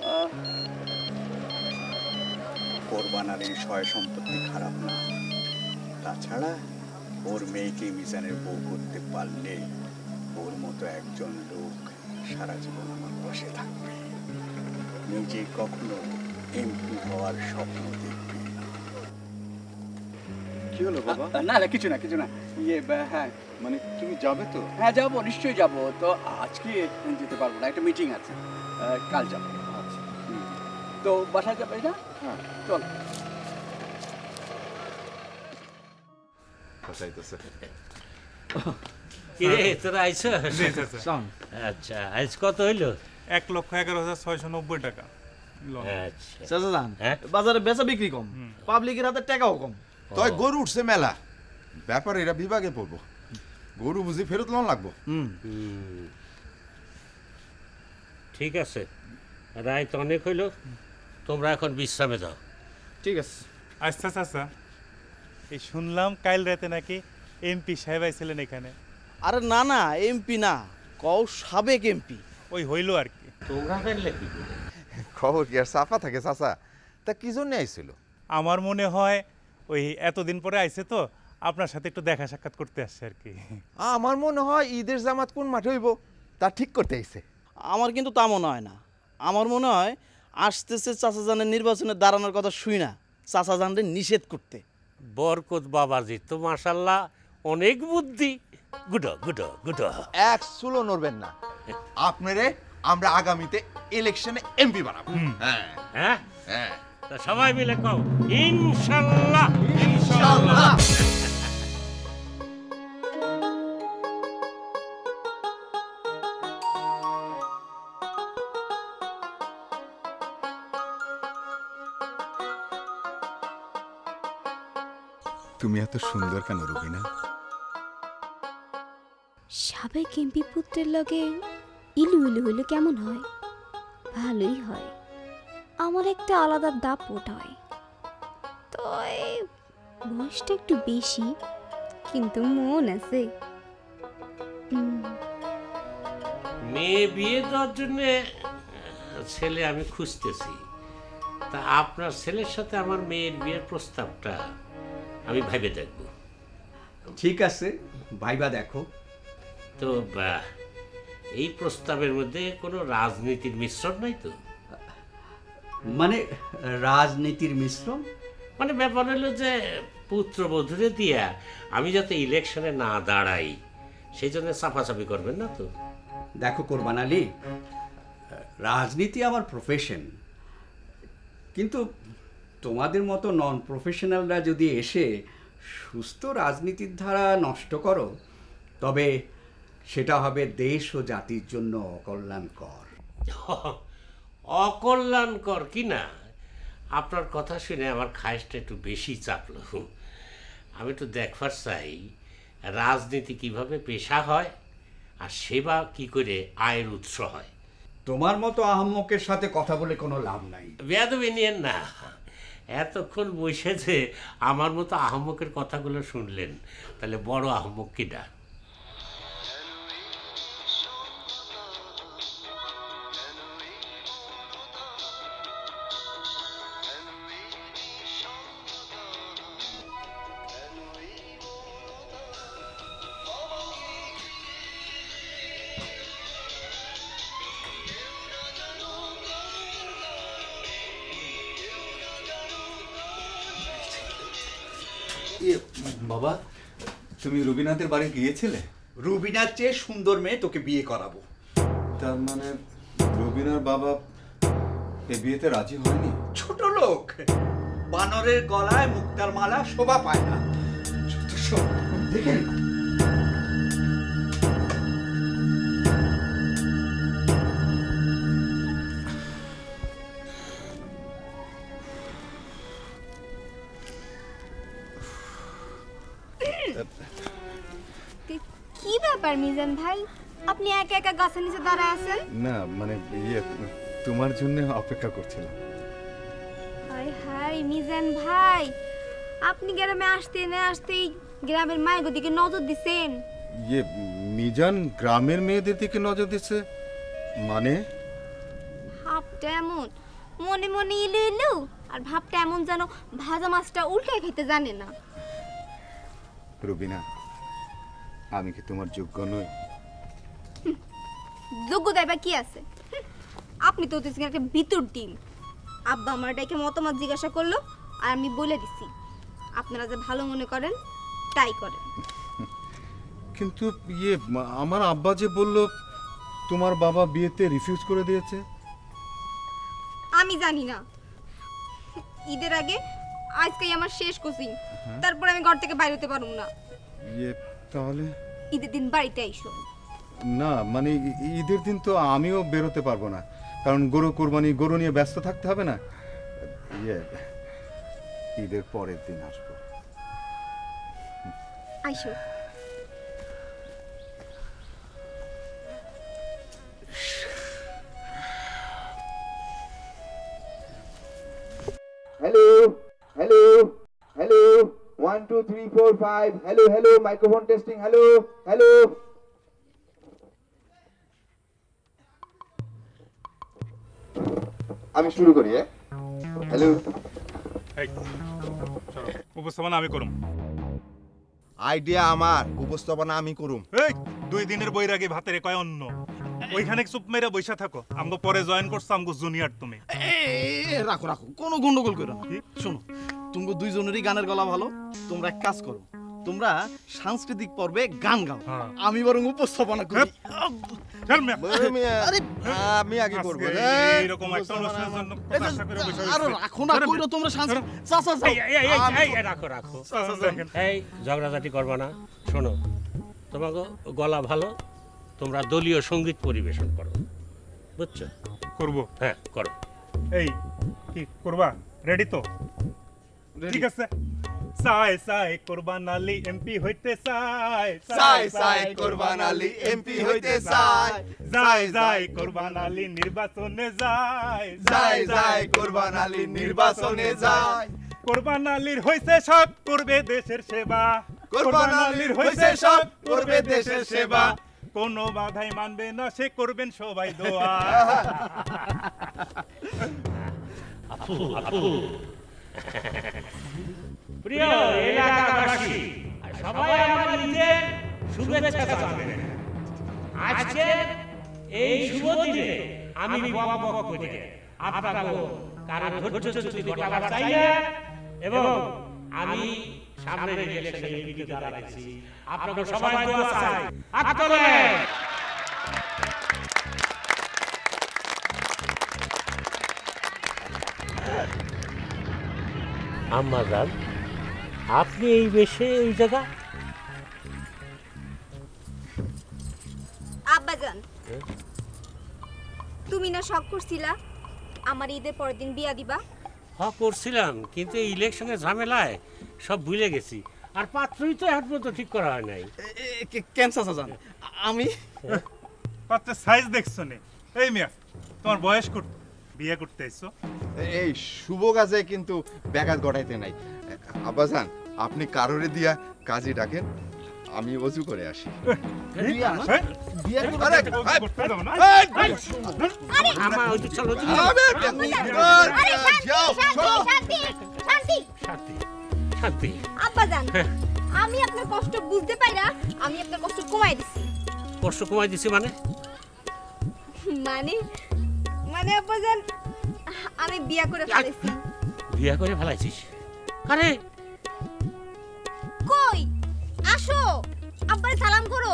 কোরবান আর এই সয় সম্পত্তি খারাপ না, তাছাড়া ওর মেয়েকে মিজানের বউ করতে পারলে ওর মতো একজন লোক সারা জীবন আমার বসে থাকবে, নিজে কখনো এমপি হওয়ার স্বপ্ন দেখবে। কি হলো বাবা? না না কিছু না কিছু না। ইয়ে হ্যাঁ মানে তুমি যাবে তো? হ্যাঁ যাবো, নিশ্চয়ই যাবো। তো আজকে যেতে পারবো না, একটা মিটিং আছে, কাল যাবো। আচ্ছা তো বাসায় যাবে না? হ্যাঁ চল। কিরে তোরা আইছস? আচ্ছা আজ কত হইলো? 1,11,690 টাকা। আচ্ছা চাচা জান, হ্যাঁ? বাজারে বেচা বিক্রি কম, পাবলিকের হাতে টাকাও কম। তয় গরু উঠছে মেলা, ব্যাপার এরা বিভাগে পড়বো, গরু বুঝি ফেরত লন লাগবো। ঠিক আছে, রায় তো অনেক হইল, তোমরা এখন বিশ্রামে যাও। ঠিক আছে। আচ্ছা চাচা, এই শুনলাম কাল রাতে নাকি এমপি সাহেব আইছিলেন এখানে। আরে না না, এমপি না, কও সাবেক এমপি। ওই হইলো আর কি। তোমরা জানলে কি করে? খবর কি আর সাফা থাকে চাচা? তা কি জন্য আইছিল? আমার মনে হয় ওই এতদিন পরে আইছে তো আপনার সাথে একটু দেখা সাক্ষাৎ করতে আসছে আর কি। আমার মনে হয় ঈদের জামাত কোন মাঠে হইব তা ঠিক করতে আইছে। আমার কিন্তু তা মনে হয় না, আমার মনে হয় আসতেছে চাচা জানের নির্বাচনে দাঁড়ানোর কথা শুই না, চাচা জানরে নিষেধ করতে। বরকত বাবাজি তো মাশাল্লাহ অনেক বুদ্ধি। Good good good. এক চুলো নড়বেন না, আপনারে আমরা আগামীতে ইলেকশনে এমপি বানাবো। হ্যাঁ হ্যাঁ হ্যাঁ, তা সবাই মিলে কও ইনশাআল্লাহ। ইনশাআল্লাহ। তুমি এত সুন্দর কেন রুবিনা? সাবেক এমপি পুত্রের লগে ইলু ইলু হইলে কেমন হয়? ভালোই হয়, আমার একটা আলাদা দাপট হয়। তো বয়সটা একটু বেশি, কিন্তু মন আছে। মেয়ে বিয়ে দেওয়ার জন্য ছেলে আমি খুঁজতেছি, তা আপনার ছেলের সাথে আমার মেয়ের বিয়ের প্রস্তাবটা আমি ভাইবে দেখব। ঠিক আছে, ভাইবা দেখো। তো এই প্রস্তাবের মধ্যে কোনো রাজনীতির মিশ্রণ নাই তো? মানে রাজনীতির মিশ্রণ মানে ব্যাপার হলো যে পুত্রবধূরে দিয়া আমি যাতে ইলেকশনে না দাঁড়াই সেই জন্য চাপাচাপি করবেন না তো? দেখো কোরবান আলী, রাজনীতি আমার প্রফেশন, কিন্তু তোমাদের মতো নন প্রফেশনালরা যদি এসে সুস্থ রাজনীতির ধারা নষ্ট করো, তবে সেটা হবে দেশ ও জাতির জন্য অকল্যাণকর। অকল্যাণকর কি না, আপনার কথা শুনে আমার খায়েশটা একটু বেশি চাপলো। আমি একটু দেখবার চাই রাজনীতি কিভাবে পেশা হয় আর সেবা কি করে আয়ের উৎস হয়। তোমার মতো আহম্মকের সাথে কথা বলে কোনো লাভ নাই। বেয়াদবি নিয়েন না, এতক্ষণ বসে যে আমার মতো আহম্মকের কথাগুলো শুনলেন, তাহলে বড় আহম্মক কিনা? বাবা, তুমি রুবিনাদের বাড়ি গিয়েছিলে? রুবিনার চেয়ে সুন্দর মেয়ে তোকে বিয়ে করাবো। তার মানে রুবিনার বাবা এই বিয়েতে রাজি হয়নি? ছোট লোক, বানরের গলায় মুক্তার মালা শোভা পায় না। দেখে কি ব্যাপার মিজান ভাই, আপনি একা একা গাছের নিচে দাঁড়ায় আছেন? না মানে তোমার জন্য অপেক্ষা করছিলাম। হায় হায় মিজান ভাই, আপনি গ্রামে আসতে না আসতেই গ্রামের মায়ের দিকে নজর দিছেন। মিজান গ্রামের মেয়েদের দিকে নজর দিচ্ছে মানে? ভাবটা এমন, মনে মনে ইলু ইলু, আর ভাবটা এমন যেন ভাজা মাছটা উল্টায় খেতে জানে না। রুবিনা, আমি কি তোমার যোগ্য নই? যোগ্যতা বা কি আছে? আপনি তো একটা ভিতর ডিম। আব্বা আমার ডাকে মতামত জিজ্ঞাসা করলো, আর আমি বলে দিছি, আপনারা যে ভালো মনে করেন তাই করেন। কিন্তু আমার আব্বা যে বললো তোমার বাবা বিয়েতে রিফিউজ করে দিয়েছে। আমি জানি না, ঈদের আগে আজকেই আমার শেষ কোচিং, তারপর আমি ঘর থেকে বাইরে হতে পারবো না। তাহলে ঈদের দিন বাড়িতে আইসো। না মানে ঈদের দিন তো আমিও বেরোতে পারবো না, কারণ গরু কোরবানি, গরু নিয়ে ব্যস্ত থাকতে হবে না। ঈদের পরের দিন আসবো। আইসো। Hello hello hello 1 2 3 4 5 hello hello microphone testing hello hello. আমি শুরু করি। হ্যালো, উপস্থাপনা আমি করুম। আইডিয়া আমার, উপস্থাপনা আমি করুম। এই 2 দিনের বৈরাগী ভাতের কয় অন্য, ওইখানে চুপ মেরে বসে থাকো। আমগো পরে জয়েন করছো, আমগো জুনিয়র তুমি। রাখো রাখো, কোনো গন্ডগোল করো না। শোনো, তোমরা দুইজনেরই গানের গলা ভালো, তোমরা এক কাজ করো, তোমরা সাংস্কৃতিক পর্বে গান গাও, আমি বরং উপস্থাপনা করি। আরে আমি আগে করব। এরকম একটা অনুষ্ঠানের জন্য আশা করে বসে আরে রাখো না কইরো তোমরা চাচা যাও। এই রাখো রাখো, এই ঝগড়াঝাটি করবা না। শোনো, তোমাকে গলা ভালো, তোমরা দলীয় সঙ্গীত পরিবেশন করো, বুঝছো? করব। হ্যাঁ করো। এই কি করবা? রেডি তো? ঠিক আছে। সাই সাই কুরবান আলী এমপি হইতে সাই সাই সাই কুরবান আলী এমপি হইতে সাই যাই যাই কুরবান আলী নির্বাচনে যাই যাই যাই কুরবান আলী নির্বাচনে যাই কুরবান আলীর হইছে সব করবে দেশের সেবা কুরবান আলীর হইছে সব করবে দেশের সেবা কোনো বাধাই মানবে না সে করবেন সবাই দোয়া আপু আপু প্রিয় এলাকাবাসী সবাই আমার ঈদের শুভেচ্ছা জানাবেন। আজকে এই শুভ দিনে আমি বক বক করে আপনাকে কারো ধৈর্যচ্যুতি ঘটাবার চাই না এবং আমি সামনের ইলেকশনে এমপিকে দাঁড়াচ্ছি। আপনাকে সবাই দোয়া চাই। হাত তোলেন। আম্মা জান, আপনি এই বেশে এই জায়গা? আব্বাজান, তুমি না শখ করছিলা আমার ঈদের পরের দিন বিয়া দিবা? হ্যাঁ করছিলাম, কিন্তু এই ইলেকশনের ঝামেলায় সব ভুলে গেছি। আর পাত্রই তো এখন পর্যন্ত ঠিক করা হয় নাই। কেন চাচা জান, আমি পাত্রের সাইজ দেখছো নে? এই মিয়া, তোমার বয়স কত? বিয়ে করতে এসছো? এই শুভ কাজে কিন্তু ব্যাঘাত ঘটাইতে নাই। আব্বাজান, আপনি কারোরে দিয়া কাজী ডাকেন, আমি ওযু করে আসি। আব্বাজান, আমি আপনার কষ্ট বুঝতে পাইরা আমি আপনার কষ্ট কমাই দিছি। কষ্ট কমাই দিছি মানে? মানে মানে আব্বাজান, আমি বিয়া করে ফেলেছি। বিয়া করে ফেলাইছিস? আরে কই আসো, আব্বারে সালাম করো।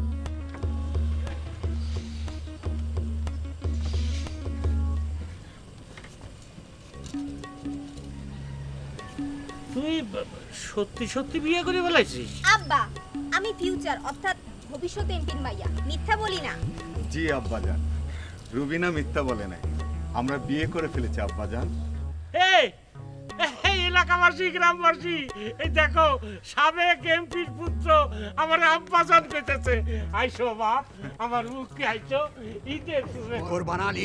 তুই সত্যি সত্যি বিয়ে করে ফেলাইছিস? আব্বা, আমি ফিউচার অর্থাৎ ভবিষ্যৎ এমপির মাইয়া, মিথ্যা বলি না। জি আব্বাজান, রুবিনা মিথ্যা বলে নাই, আমরা বিয়ে করে ফেলেছি আব্বাজান। এই এলাকাবাসী, গ্রামবাসী, এই দেখো সাবেক এমপির পুত্র আমার আব্বাজান কইতেছে। আইসো বাপ, আমার মুখে আইসো ঈদের শুভেচ্ছা। কুরবান আলী,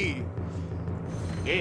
কে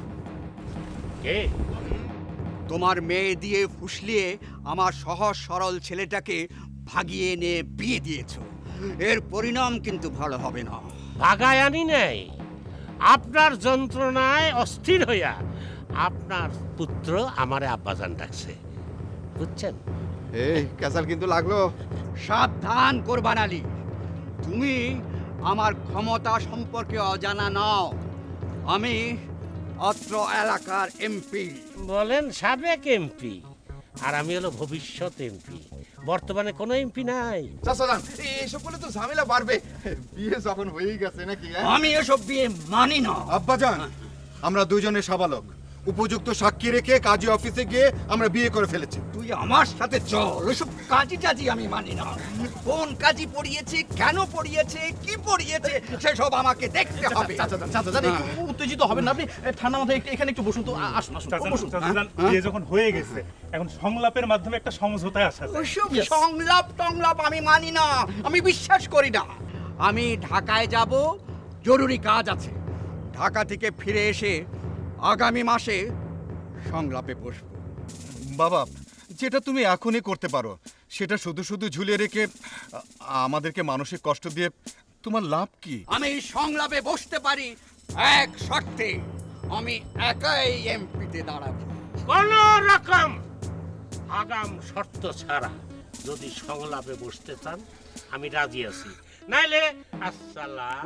কে? তোমার মেয়ে দিয়ে ফুসলিয়ে আমার সহজ সরল ছেলেটাকে ভাগিয়ে এনে বিয়ে দিয়েছো। এর পরিণাম কিন্তু ভালো হবে না। ভাগায় আনি নাই, আপনার যন্ত্রণায় অস্থির হইয়া আপনার পুত্র আমারে আব্বাজান ডাকছে, বুঝছেন? এই কেসাল কিন্তু লাগলো। সাবধান কুরবান আলী, তুমি আমার ক্ষমতা সম্পর্কে অজানা নও। আমি অত্র এলাকার এমপি। বলেন সাবেক এমপি, আর আমি হলো ভবিষ্যৎ এমপি। বর্তমানে কোনো এমপি নাই। চাচাজান, এইসব বলে তো ঝামেলা বাড়বে। বিয়ে যখন হয়েই গেছে নাকি? আমি এসব বিয়ে মানি না। আব্বাজান, আমরা দুজনে সাবালক, উপযুক্ত সাক্ষী রেখে কাজী অফিসে গিয়ে আমরা বিয়ে করে ফেলেছি। তুই আমার সাথে চল, ওইসব কাজী টাজি আমি মানি না। কোন কাজী পড়িয়েছে, কেন পড়িয়েছে, কি পড়িয়েছে, সেসব আমাকে দেখতে হবে। চাচাজান একটু উত্তেজিত হবেন না, আপনি ঠান্ডা মাথায় এখানে একটু বসুন তো। আসুন আসুন বসুন। চাচাজান, বিয়ে যখন হয়ে গেছে এখন সংলাপের মাধ্যমে একটা সমঝোতায় আসা যায়। ওইসব সংলাপ টংলাপ আমি মানি না, আমি বিশ্বাস করি না। আমি ঢাকায় যাব, জরুরি কাজ আছে। ঢাকা থেকে ফিরে এসে আগামী মাসে সংলাপে বসবো। বাবা, যেটা তুমি এখনই করতে পারো সেটা শুধু শুধু ঝুলিয়ে রেখে আমাদেরকে মানসিক কষ্ট দিয়ে তোমার লাভ কি? আমি সংলাপে বসতে পারি এক শর্তে, আমি একাই এমপিতে দাঁড়াবো। কোন রকম আগাম শর্ত ছাড়া যদি সংলাপে বসতে চান আমি রাজি আছি, নাইলে আসসালাম।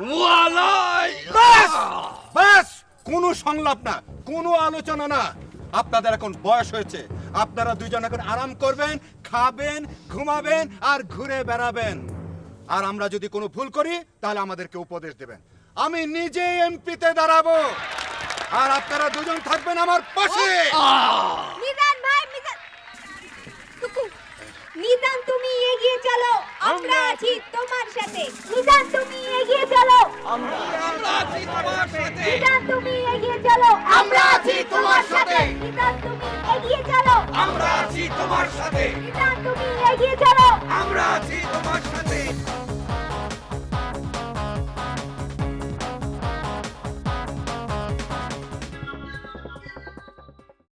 বাস, কোনো সংলাপ না, কোনো আলোচনা না। আপনাদের এখন বয়স হয়েছে, আপনারা দুজন এখন আরাম করবেন, খাবেন, ঘুমাবেন আর ঘুরে বেড়াবেন। আর আমরা যদি কোনো ভুল করি তাহলে আমাদেরকে উপদেশ দেবেন। আমি নিজে এমপিতে দাঁড়াবো আর আপনারা দুজন থাকবেন আমার পাশে। মিজান ভাই, মিজান তুমি এগিয়ে চলো, আমরা আছি তোমার সাথে। মিজান তুমি এগিয়ে চলো, আমরা আছি তোমার সাথে। মিজান তুমি এগিয়ে চলো, আমরা আছি তোমার সাথে। মিজান তুমি এগিয়ে চলো, আমরা আছি তোমার সাথে। মিজান তুমি এগিয়ে চলো, আমরা আছি তোমার সাথে।